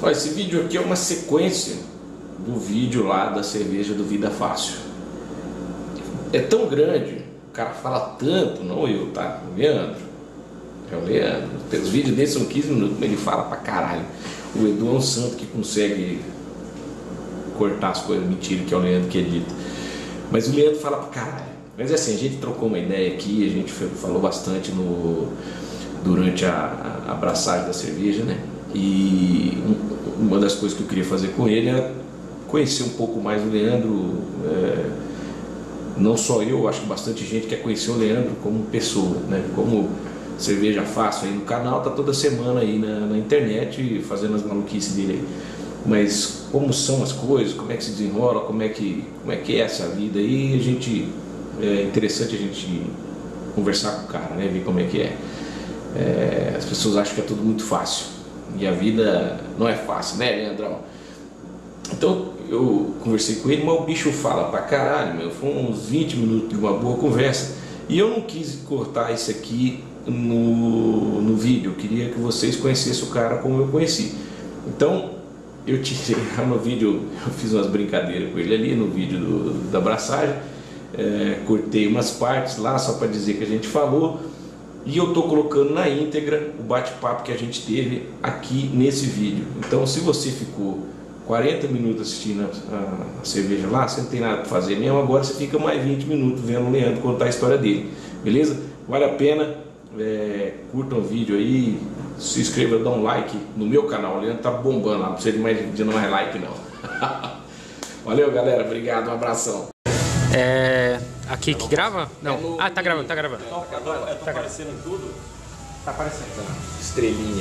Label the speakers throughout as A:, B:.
A: Olha, esse vídeo aqui é uma sequência do vídeo lá da cerveja do Vida Fácil. É tão grande, o cara fala tanto, não eu, tá? O Leandro. É o Leandro. Os vídeos dele são 15 minutos, mas ele fala pra caralho. O Edu é um santo que consegue cortar as coisas, mentira, que é o Leandro que edita. Mas o Leandro fala pra caralho. Mas assim, a gente trocou uma ideia aqui, a gente falou bastante durante a abraçagem da cerveja, né? E uma das coisas que eu queria fazer com ele é conhecer um pouco mais o Leandro. Não só eu, acho que bastante gente quer conhecer o Leandro como pessoa, né? Como Cerveja Fácil aí no canal, tá toda semana aí na internet fazendo as maluquices dele aí. Mas como são as coisas, como é que se desenrola, como é que é essa vida aí, é interessante a gente conversar com o cara, né? Ver como é que é. As pessoas acham que é tudo muito fácil e a vida não é fácil, né, Leandrão? Então eu conversei com ele, mas o bicho fala pra caralho, meu. Foi uns 20 minutos de uma boa conversa e eu não quis cortar isso aqui no vídeo. Eu queria que vocês conhecessem o cara como eu conheci. Então eu tirei lá no vídeo, eu fiz umas brincadeiras com ele ali no vídeo da abraçagem, cortei umas partes lá só para dizer que a gente falou. E eu tô colocando na íntegra o bate-papo que a gente teve aqui nesse vídeo. Então se você ficou 40 minutos assistindo a cerveja lá, você não tem nada para fazer mesmo, agora você fica mais 20 minutos vendo o Leandro contar a história dele. Beleza? Vale a pena, curtam o vídeo aí, se inscreva, dá um like no meu canal. O Leandro tá bombando lá, não precisa de mais like não. Valeu galera, obrigado, um abração.
B: Aqui que grava? Não. Tá gravando.
C: Tá aparecendo em tudo?
B: Tá aparecendo.
A: Estrelinha.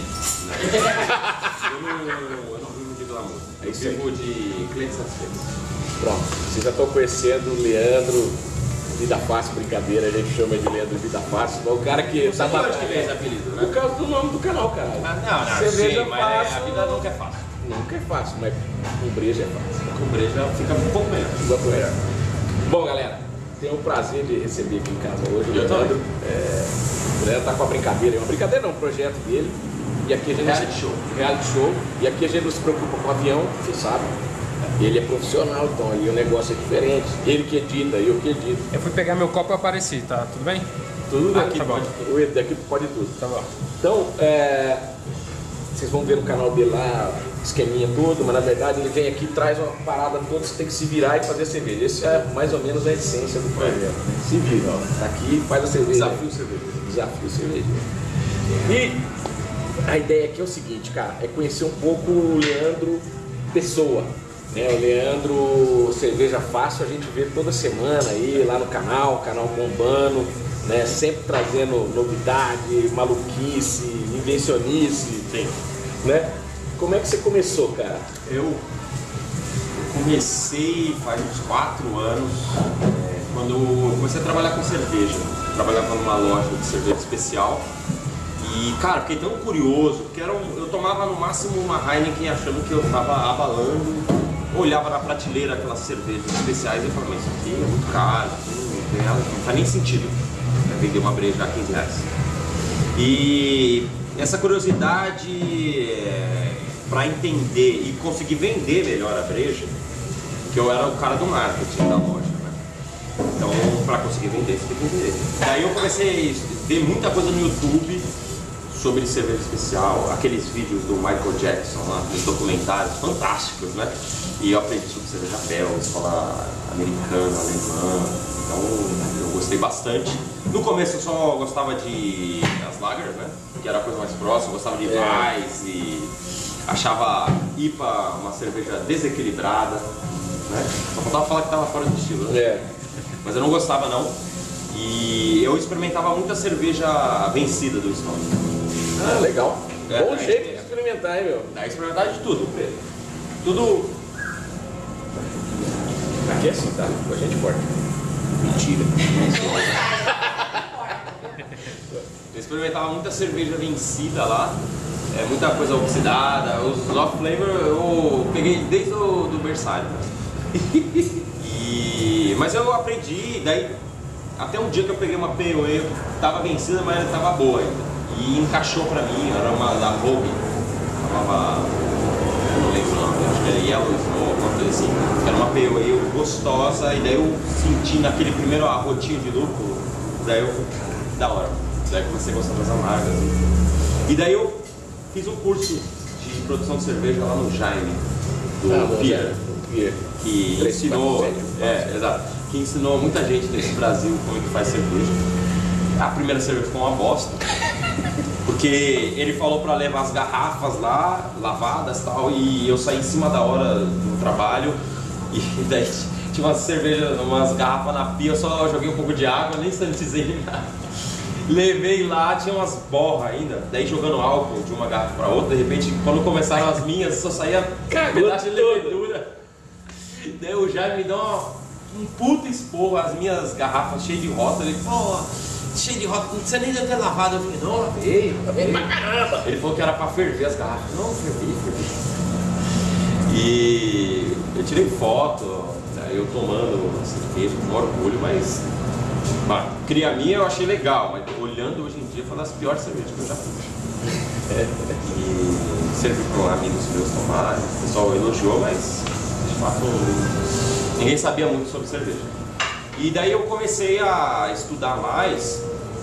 C: Eu não vivo de glamour. Eu vivo de clientes satisfeitos.
A: Pronto, vocês já estão conhecendo o Leandro Vida Fácil, brincadeira, a gente chama de Leandro Vida Fácil, mas o cara que
C: Você sabe onde que vem esse apelido, né?
A: Por causa do nome do canal, cara.
C: Não,
A: Cerveja
C: sim, mas
A: fácil.
C: a vida nunca é fácil.
A: Nunca é fácil, mas com breja é fácil.
C: Com breja fica um pouco melhor.
A: Bom, galera, tenho o prazer de receber aqui em casa hoje o
C: Eu
A: Leandro.
C: também.
A: O Leandro tá com uma brincadeira, um projeto dele. E aqui a gente reality show. E aqui a gente não se preocupa com o avião, você sabe. Ele é profissional, então ali o negócio é diferente. Ele que edita, eu que edito.
B: Eu fui pegar meu copo e apareci, tá? Tudo bem?
A: Tudo daqui,
B: tá bom.
A: daqui pode tudo.
B: Tá bom.
A: Então, vocês vão ver no canal dele lá, esqueminha todo, mas na verdade ele vem aqui e traz uma parada toda, você tem que se virar e fazer a cerveja. Esse é mais ou menos a essência do projeto. Se vira, ó. Tá aqui, faz a cerveja. Desafio cerveja. E a ideia aqui é o seguinte, cara, é conhecer um pouco o Leandro pessoa. O Leandro Cerveja Fácil a gente vê toda semana aí lá no canal bombando, né? Sempre trazendo novidade, maluquice, invencionice.
C: Sim.
A: Né? Como é que você começou, cara?
C: Eu comecei faz uns 4 anos, quando eu comecei a trabalhar com cerveja. Trabalhava numa loja de cerveja especial. E, cara, fiquei tão curioso, porque eu tomava no máximo uma Heineken achando que eu estava abalando. Olhava na prateleira aquelas cervejas especiais e falava, mas isso aqui é muito caro, não faz nem sentido vender uma breja a 15 reais. E essa curiosidade para entender e conseguir vender melhor a breja, que eu era o cara do marketing da loja, né? Então, para conseguir vender, você tem que entender. Daí eu comecei a ver muita coisa no YouTube sobre cerveja especial, aqueles vídeos do Michael Jackson lá, os documentários fantásticos, né? E eu aprendi sobre cerveja belga, escola americana, alemã, então eu gostei bastante. No começo eu só gostava de as lagers, né? Que era a coisa mais próxima, eu gostava de Weiss e achava IPA uma cerveja desequilibrada, né? Só faltava falar que estava fora de estilo, né? Mas eu não gostava não. E eu experimentava muita cerveja vencida do Stone.
A: Ah, legal. Bom jeito de experimentar, hein, meu?
C: Dá pra experimentar de tudo, Pedro. Tudo.
A: Aqui é assim, tá? Com a gente corta. Mentira.
C: Eu experimentava muita cerveja vencida lá, muita coisa oxidada, os off flavor eu peguei desde do berçário. Mas eu aprendi, daí até um dia que eu peguei uma Pale Ale, tava vencida, mas ela tava boa ainda. E encaixou pra mim, era uma da Vogue, chamava nome, acho que é Yellow Snow, alguma coisa assim. Era uma pale ale gostosa, e daí eu senti naquele primeiro arrotinho de lúpulo, daí eu falei, cara, da hora. Daí comecei a gostar das amargas. E daí eu fiz um curso de produção de cerveja lá no Jaime, do Pierre, que ensinou, exato, que ensinou muita gente nesse Brasil como é que faz cerveja. A primeira cerveja foi uma bosta, porque ele falou para levar as garrafas lá, lavadas e tal, e eu saí em cima da hora do trabalho, e daí tinha umas cervejas, umas garrafas na pia, eu só joguei um pouco de água, nem sanitizei nem nada. Levei lá, tinha umas borras ainda, daí jogando álcool de uma garrafa para outra, de repente, quando começaram as minhas, só saía um pedaço de levedura. Daí o Jaime me deu um puta esporro, as minhas garrafas cheias de rótulo, ele falou, cheio de rótulo, você nem deve ter lavado. Eu falei, não, lavei pra caramba. Ele falou que era pra ferver as garrafas. Não, fervi. E eu tirei foto, eu tomando cerveja com orgulho, mas cria minha eu achei legal, mas olhando hoje em dia foi uma das piores cervejas que eu já fiz. E servi para amigos meus tomarem, o pessoal elogiou, mas de fato ninguém sabia muito sobre cerveja. E daí eu comecei a estudar mais,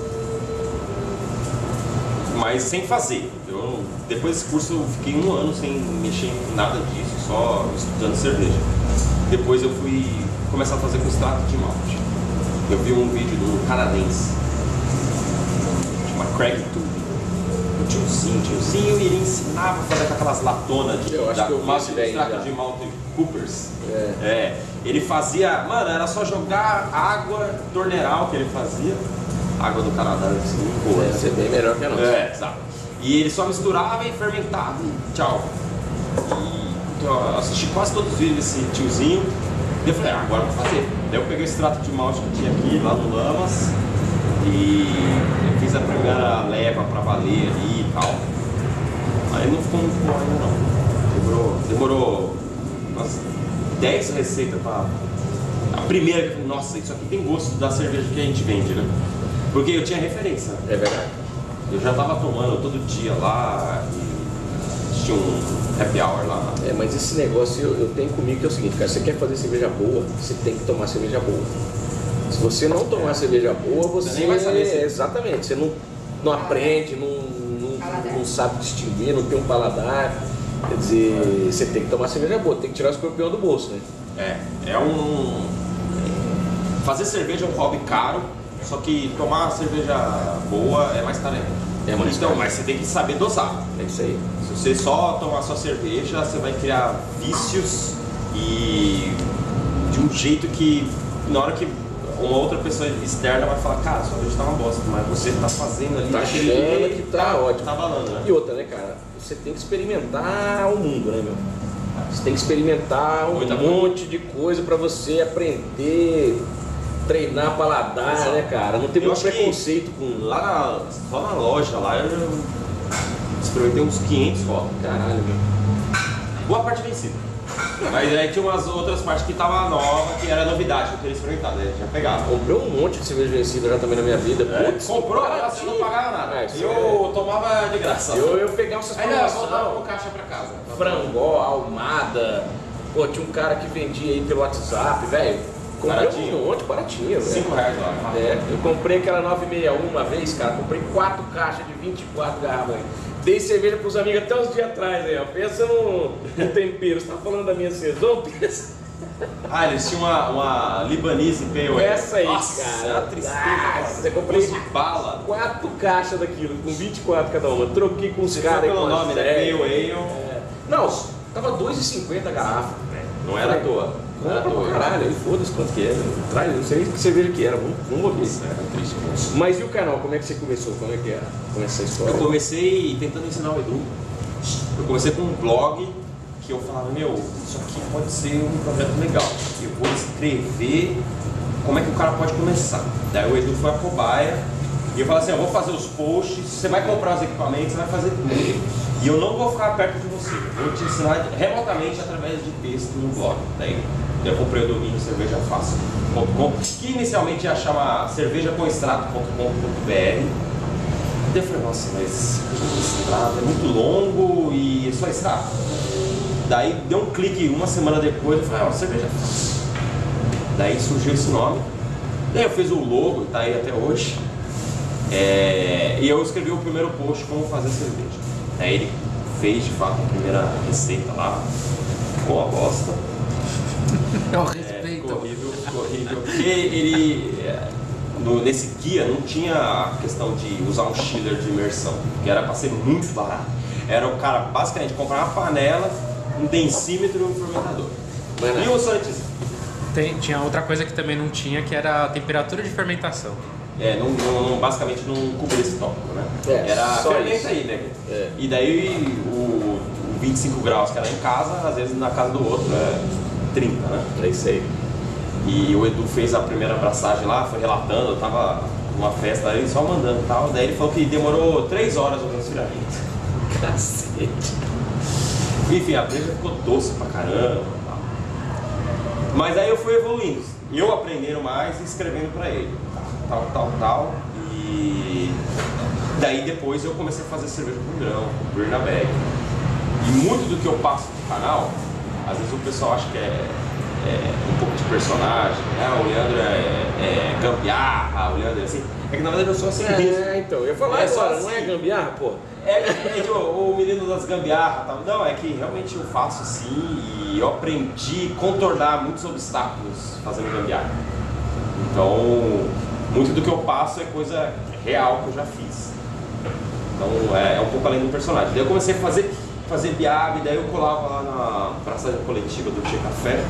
C: mas sem fazer. Depois desse curso eu fiquei 1 ano sem mexer em nada disso, só estudando cerveja. Depois eu fui começar a fazer com extrato de malte. Eu vi um vídeo de um canadense, chama Craig Tube, um tiozinho, e ele ensinava a fazer com aquelas latonas de extrato de malte Coopers. Ele fazia, mano, era só jogar água torneiral que ele fazia. Água do Canadá, assim, boa.
D: Deve ser bem melhor que a nossa.
C: Exato. E ele só misturava e fermentava e tchau. E então, eu assisti quase todos os vídeos desse tiozinho. E eu falei, agora eu vou fazer. Daí eu peguei o extrato de malte que tinha aqui, lá no Lamas. E eu fiz a primeira leva pra valer ali e tal. Aí não ficou muito bom ainda não. Demorou umas 10 receitas pra... A primeira que eu falei, nossa, isso aqui tem gosto da cerveja que a gente vende, né? Porque eu tinha referência.
D: É verdade.
C: Eu já tava tomando todo dia lá e tinha um happy hour lá.
D: Mas esse negócio eu tenho comigo que é o seguinte, cara, você quer fazer cerveja boa, você tem que tomar cerveja boa. Se você não tomar cerveja boa, você
C: nem vai saber se...
D: Exatamente, você não aprende, não sabe distinguir, não tem um paladar. Quer dizer, você tem que tomar cerveja boa, tem que tirar o escorpião do bolso, né?
C: Fazer cerveja é um hobby caro, só que tomar cerveja boa é mais caro ainda. Então, mas você tem que saber dosar.
D: É isso aí.
C: Se você só tomar só cerveja, você vai criar vícios e de um jeito que na hora que uma outra pessoa externa vai falar, cara, sua cerveja tá uma bosta, mas você tá fazendo ali,
D: tá achando que tá ótimo.
C: Tá valendo, né?
D: E outra, né, cara? Você tem que experimentar o mundo, né, meu? Você tem que experimentar um monte de coisa pra você aprender, treinar paladar, né, cara? Não tem muito preconceito com...
C: Só na loja lá eu experimentei uns 500 rótulos.
D: Caralho, meu.
C: Boa parte vencida. Mas aí tinha umas outras partes que tava nova, que era novidade, que eu queria experimentar, né? Já pegava.
D: Comprei um monte de cerveja vencida já também na minha vida.
C: Putz, comprou, você não pagava nada. Eu tomava de graça.
D: Eu pegava essas
C: promoções. Ainda voltava com caixa pra casa.
D: Frangó, Almada. Pô, tinha um cara que vendia aí pelo WhatsApp, velho. Comprei um monte, baratinho, velho.
C: R$5 lá.
D: Eu comprei aquela 961 uma vez, cara. Comprei 4 caixas de 24 garrafas. Dei cerveja pros amigos até uns dias atrás aí, ó. Pensa no tempero. Você tá falando da minha saison? Pensa.
C: Eles tinham uma libanese pale.
D: Essa aí,
C: nossa,
D: cara.
C: Era tristeza.
D: Você comprei
C: bala.
D: 4 caixas daquilo, com 24 cada uma. Troquei com os caras aí.
C: Pelo nome, né? Pale Ale.
D: Não, tava R$2,50 a garrafa.
C: Não era à toa.
D: Caralho, aí foda-se quanto que é. Traz, não sei que cerveja que era, vamos ouvir.
C: Era triste.
D: Mas e o canal, como é que você começou? Como é que era? Começa essa história?
C: Eu comecei tentando ensinar o Edu. Eu comecei com um blog que eu falava, isso aqui pode ser um projeto legal. Eu vou escrever como é que o cara pode começar. Daí o Edu foi a cobaia e eu falei assim, eu vou fazer os posts, você vai comprar os equipamentos, você vai fazer tudo. E eu não vou ficar perto de você, eu vou te ensinar remotamente através de texto no blog. Daí eu comprei o domínio cervejafácil.com, que inicialmente ia chamar cervejacomestrato.com.br. Daí eu falei, nossa, mas extrato é muito longo e só extrato. Daí deu um clique uma semana depois, eu falei, cerveja fácil. Daí surgiu esse nome. Daí eu fiz o logo, tá aí até hoje. E eu escrevi o primeiro post como fazer cerveja. Daí ele fez de fato a primeira receita lá. Ficou uma bosta.
B: Não, respeito.
C: Ficou horrível. Porque ele, nesse guia não tinha a questão de usar um chiller de imersão, que era para ser muito barato. Era o cara basicamente comprar uma panela, um densímetro e um fermentador. E o sanitizer.
B: Tinha outra coisa que também não tinha, que era a temperatura de fermentação.
C: Basicamente não cobria esse tópico, né? Era fermenta aí, né? E daí o 25 graus que era em casa, às vezes na casa do outro é 30, né?
D: É isso aí.
C: E o Edu fez a primeira abraçagem lá, foi relatando, eu tava numa festa, ele só mandando e tal. Daí ele falou que demorou 3 horas o resfriamento.
D: Cacete.
C: Enfim, a breja ficou doce pra caramba e tal. Mas aí eu fui evoluindo, eu aprendendo mais e escrevendo pra ele. Tal. E daí depois eu comecei a fazer cerveja com grão, com beer na bag. E muito do que eu passo no canal, às vezes o pessoal acha que é um pouco de personagem, o Leandro é gambiarra, o Leandro é assim. É que na verdade eu sou assim mesmo.
D: Então, eu ia falar agora, não é gambiarra, pô?
C: O menino das gambiarra tal. Não, é que realmente eu faço assim e eu aprendi a contornar muitos obstáculos fazendo gambiarra. Então, muito do que eu passo é coisa real que eu já fiz. Então é um pouco além do personagem. Daí eu comecei a fazer biab, daí eu colava lá na praça coletiva do Tchê Café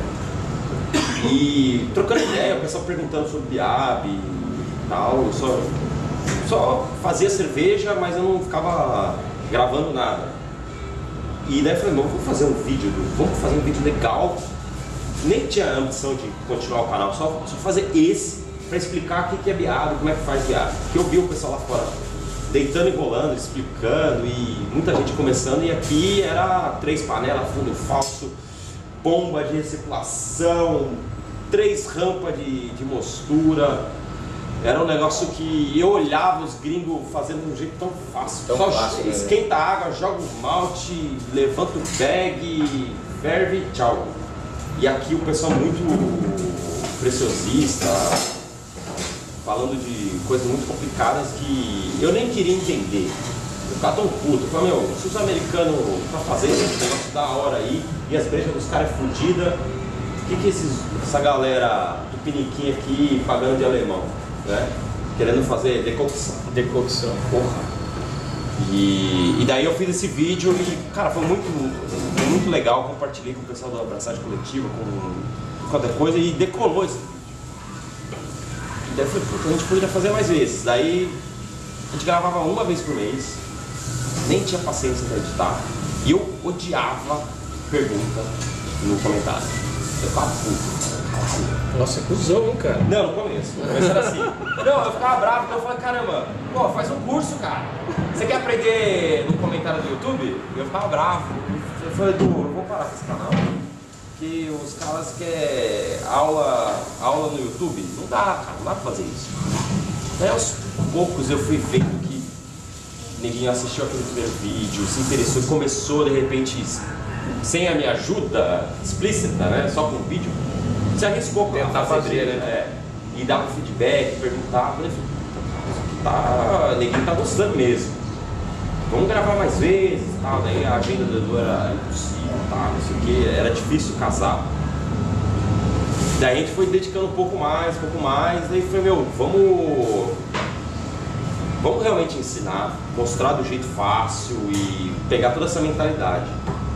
C: e trocando ideia, o pessoal perguntando sobre biab e tal. Eu só fazia cerveja, mas eu não ficava gravando nada. E daí eu falei, vamos fazer um vídeo legal. Nem tinha a ambição de continuar o canal, só fazer esse para explicar o que é biab, como é que faz biab. Porque eu vi o pessoal lá fora deitando e rolando, explicando e muita gente começando, e aqui era 3 panelas, fundo falso, bomba de recirculação, 3 rampas de mostura. Era um negócio que eu olhava os gringos fazendo de um jeito tão fácil. Só esquenta a água, joga o malte, levanta o bag, ferve e tchau. E aqui o pessoal muito preciosista, falando de coisas muito complicadas que eu nem queria entender. Eu ficava tão puto. Eu falei, se os americanos estão fazendo esse negócio da hora aí e as brejas dos caras é fodida, o que essa galera do piniquinho aqui pagando de alemão, né? Querendo fazer decocção. Porra. E daí eu fiz esse vídeo e, cara, foi muito legal. Compartilhei com o pessoal da abraçagem coletiva, com qualquer coisa, e decolou esse vídeo. E daí eu falei, puta, a gente poderia fazer mais vezes. Daí a gente gravava uma vez por mês, nem tinha paciência pra editar, e eu odiava pergunta no comentário. Eu ficava puto.
D: Nossa, é cuzão, hein, cara?
C: Não, no começo. No começo era assim. Não, eu ficava bravo, então eu falei, caramba, pô, faz um curso, cara. Você quer aprender no comentário do YouTube? Eu ficava bravo. Eu falei, Edu, eu vou parar com esse canal, que os caras querem aula no YouTube. Não dá, cara, não dá pra fazer isso. Daí aos poucos eu fui vendo que ninguém assistiu aquele primeiro vídeo, se interessou e começou de repente, sem a minha ajuda explícita, né, só com o vídeo, se arriscou
D: tentar fazer,
C: né? E dar um feedback, perguntar, eu falei, ninguém tá gostando mesmo. Vamos gravar mais vezes, tal. Daí a agenda do Edu era impossível, tal, não sei o que, era difícil casar. Daí a gente foi dedicando um pouco mais, daí foi, vamos realmente ensinar, mostrar do jeito fácil e pegar toda essa mentalidade.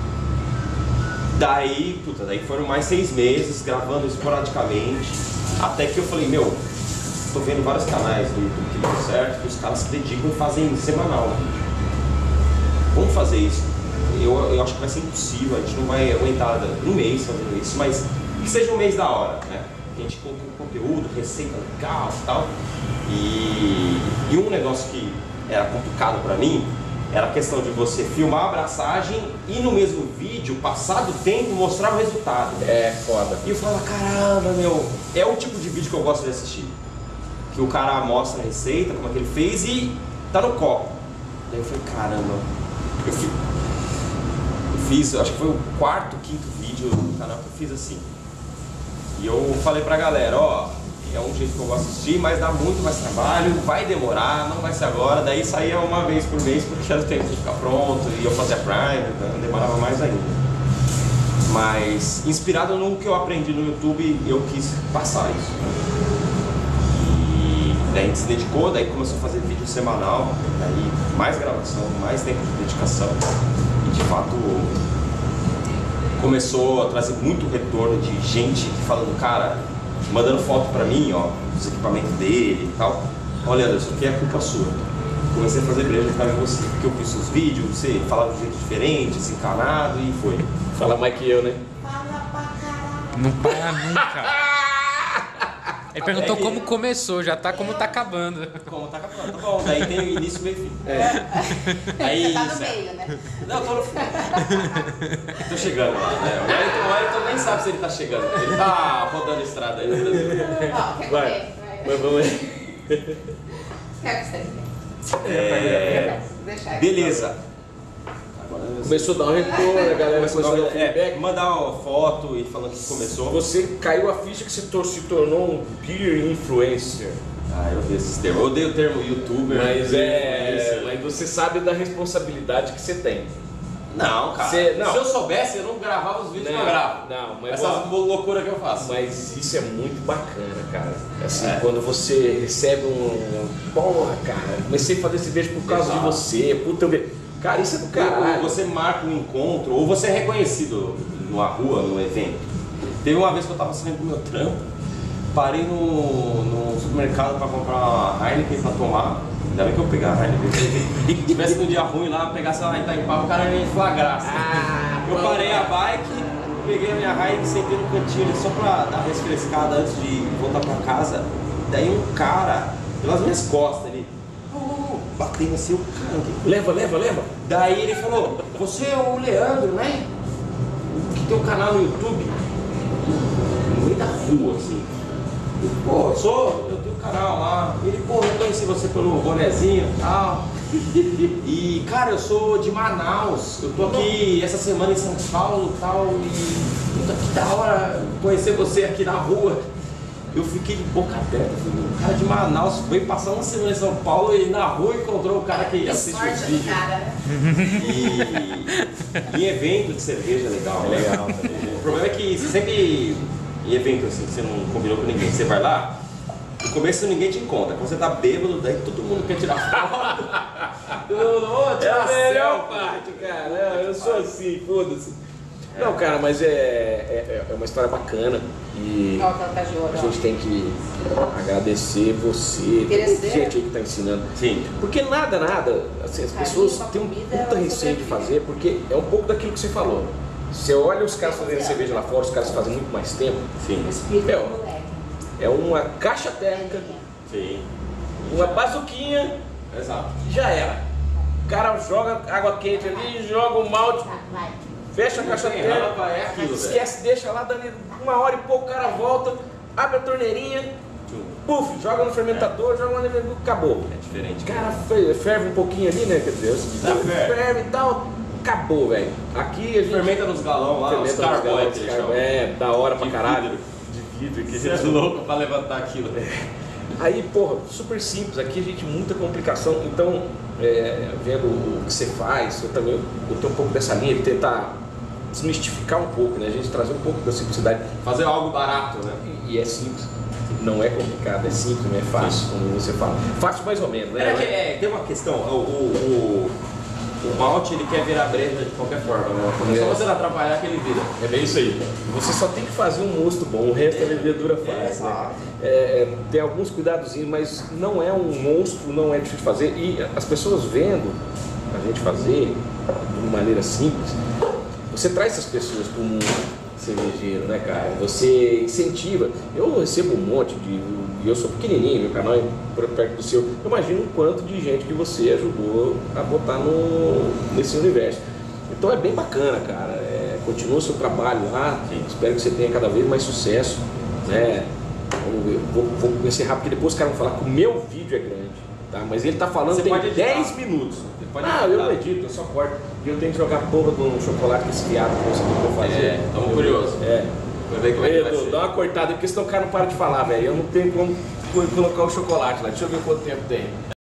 C: Daí foram mais 6 meses gravando esporadicamente, até que eu falei, tô vendo vários canais do YouTube que deu certo, que os caras se dedicam e fazem semanal. Vamos fazer isso. Eu acho que vai ser impossível, a gente não vai aguentar um mês fazendo isso, mas que seja um mês da hora, né? Que a gente coloque conteúdo, receita legal e tal. E um negócio que era complicado pra mim era a questão de você filmar a abraçagem e no mesmo vídeo, passado o tempo, mostrar o resultado.
D: É foda.
C: E eu falava, caramba, é o tipo de vídeo que eu gosto de assistir. Que o cara mostra a receita, como é que ele fez e tá no copo. Daí eu falei, caramba, eu fiz, acho que foi o quarto, quinto vídeo do canal que eu fiz assim. E eu falei pra galera, ó, é um jeito que eu gosto de assistir, mas dá muito mais trabalho, vai demorar, não vai ser agora. Daí saía uma vez por mês porque era o tempo de ficar pronto e eu fazia Prime, então demorava mais ainda. Mas inspirado no que eu aprendi no YouTube, eu quis passar isso. E daí a gente se dedicou, daí começou a fazer vídeo semanal, daí mais gravação, mais tempo de dedicação. E de fato começou a trazer muito retorno de gente falando, cara, mandando foto pra mim, ó, dos equipamentos dele e tal. Olha, Anderson, aqui é culpa sua. Comecei a fazer breja por causa de você, porque eu fiz seus vídeos, você falava de um jeito diferente, desencanado e foi.
D: Fala mais que eu, né?
E: Fala pra caralho.
B: Não para nunca. Ele perguntou como começou, já tá como tá acabando.
C: Como tá acabando, tá bom, daí tem início, meio e fim. Aí,
E: Você tá no meio, né?
C: Não, tô no final. Tô chegando lá, né? O Wellington nem sabe se ele tá chegando. Ele tá rodando estrada aí no Brasil.
E: Ó, quer
D: Vai.
E: comer?
D: Mas vamos aí.
E: Quer que você deixar aqui.
C: Beleza.
D: Começou a dar um retorno, a galera começou a dar um feedback.
C: Mandar uma foto e falando que começou.
D: Você caiu a ficha que você se tornou um peer influencer.
C: Ah, eu odeio esses termos. Eu odeio o termo youtuber.
D: Mas você sabe da responsabilidade que você tem.
C: Não, cara.
D: Não.
C: Se eu soubesse, eu não gravava os vídeos que eu gravo.
D: Não, mas
C: Essas loucuras que eu faço.
D: Mas isso é muito bacana, cara. Assim, quando você recebe porra, cara, comecei a fazer esse vídeo por causa de você, puta, cara, isso é do caralho.
C: Você marca um encontro, ou você é reconhecido numa rua, num evento. Teve uma vez que eu tava saindo do meu trampo, parei no supermercado pra comprar uma Heineken pra tomar. Ainda bem que eu pegar a Heineken. Se tivesse um dia ruim lá, pegasse lá em Itaipava, o cara ia me flagrar. Eu parei a bike, peguei a minha Heineken, sentei no cantinho ali só pra dar uma refrescada antes de voltar pra casa. Daí um cara, pelas minhas costas ali, batendo assim, o cara,
D: Leva.
C: daí ele falou, você é o Leandro, né? Que tem um canal no YouTube. No meio da rua, assim. Eu, pô, eu tenho um canal lá. Ele, pô, eu conheci você pelo bonezinho e tal. E, cara, eu sou de Manaus. Eu tô aqui essa semana em São Paulo e tal. E puta, que da hora conhecer você aqui na rua. Eu fiquei de boca aberta, falei, o cara de Manaus veio passar uma semana em São Paulo e na rua encontrou o cara que assiste os
E: Sorte do
C: vídeos.
E: cara, né?
C: E em evento de cerveja é legal, né?
D: Legal.
C: O problema é que sempre em evento assim, que você não combinou com ninguém, você vai lá, no começo ninguém te encontra, quando você tá bêbado, daí todo mundo quer tirar foto.
D: É a melhor parte, cara. Eu sou assim, foda-se. Não, cara, mas é uma história bacana e
E: Ó, que ela tá de olho,
D: a
E: ó.
D: gente tem que agradecer você,
E: Merecer.
D: gente aí que tá ensinando.
C: Sim.
D: Porque nada, assim, as pessoas têm um puta receio de fazer, porque é um pouco daquilo que você falou. Você olha os caras fazendo cerveja lá fora, os caras fazem muito mais tempo.
C: Sim.
E: Explica
D: Meu,
E: pro moleque.
D: É uma caixa térmica,
C: Sim.
D: uma bazuquinha,
C: Exato.
D: já era. O cara joga água quente ali, joga o malte,
E: Tá, vai.
D: fecha a caixa
C: Tem
D: térmica,
C: rampa, é aquilo,
D: esquece, deixa lá, dali 1 hora e pouco o cara volta, abre a torneirinha, puf, joga no fermentador, joga lá no acabou.
C: É diferente.
D: O cara ferve um pouquinho ali, né? Quer dizer, ferve e tal, acabou, velho. Aqui a gente
C: Fermenta nos galão lá, os
D: fermenta nos
C: carboides
D: galões,
C: que eles chamam.
D: da hora pra
C: De
D: caralho.
C: vidro.
D: De vidro aqui.
C: Você é louco pra levantar aquilo.
D: Aí, porra, super simples, aqui a gente muita complicação, então, vendo o que você faz, eu também eu tenho um pouco dessa linha de tentar desmistificar um pouco, né? A gente trazer um pouco da simplicidade.
C: Fazer algo barato, né?
D: E é simples, não é complicado, é simples, não é fácil, como você fala. Fácil mais ou menos, né?
C: Tem uma questão, o malte ele quer virar breja de qualquer forma, né? É só você não atrapalhar que ele vira.
D: É bem isso aí. Você só tem que fazer um mosto bom, o resto a levedura faz. Né? Tem alguns cuidadozinhos, mas não é um monstro, não é difícil de fazer. E as pessoas vendo a gente fazer de uma maneira simples, você traz essas pessoas para o mundo cervejeiro, né, cara? Você incentiva. Eu recebo um monte de. Eu sou pequenininho, meu canal é perto do seu. Eu imagino o quanto de gente que você ajudou a botar nesse universo. Então é bem bacana, cara. Continua o seu trabalho lá. Espero que você tenha cada vez mais sucesso, né? Vamos ver. Vou encerrar porque depois os caras vão falar que o meu vídeo é grande. Tá? Mas ele tá falando
C: Você
D: tem
C: pode editar.
D: 10 minutos.
C: Você pode
D: Ah, eu
C: editar.
D: não edito, eu só corto. E eu tenho que jogar a porra do chocolate com esse fiado que eu vou fazer.
C: Tamo curioso. Vai ver como é que vai
D: Edu,
C: ser.
D: dá uma cortada aí, porque senão o cara não para de falar, velho. Eu não tenho como colocar o chocolate lá. Deixa eu ver quanto tempo tem.